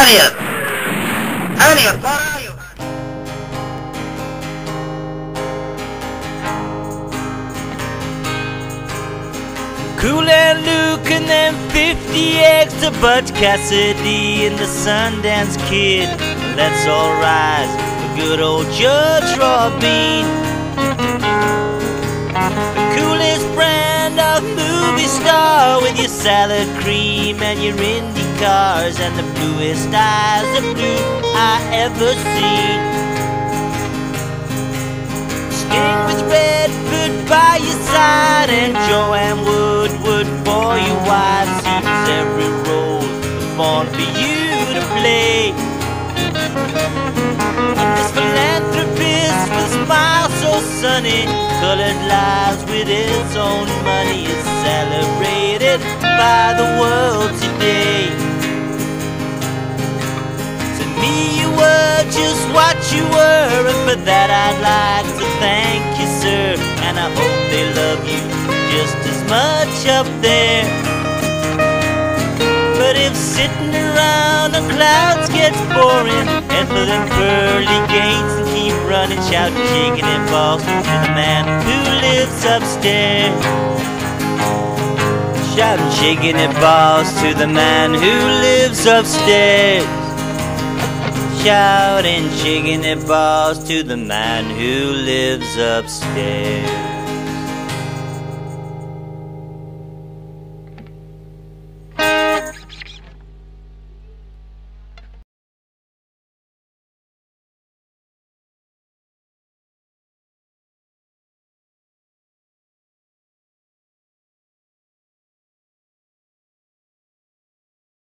Elliot! Elliot, where are you? Cool and Luke and them 50 eggs to Butch Cassidy and the Sundance Kid. Let's all rise for good old Judge Robin. The coolest brand of movie star with your salad cream and your Indy cars and the bluest eyes of blue I ever seen. Sting with Redford by your side and Joanne Woodward for your wife. Seems every role was born for you to play. I'm this philanthropist with a smile so sunny, colored lives with its own money is celebrated by the world today. To me you were just what you were, and for that I'd like to thank you, sir. And I hope they love you just as much up there. But if sitting around on clouds gets boring, head for them pearly gates and keep running, shouting, shaking and balls to the man who lives upstairs. Shouting, shaking and balls to the man who lives upstairs. Shouting, shaking their balls to the man who lives upstairs.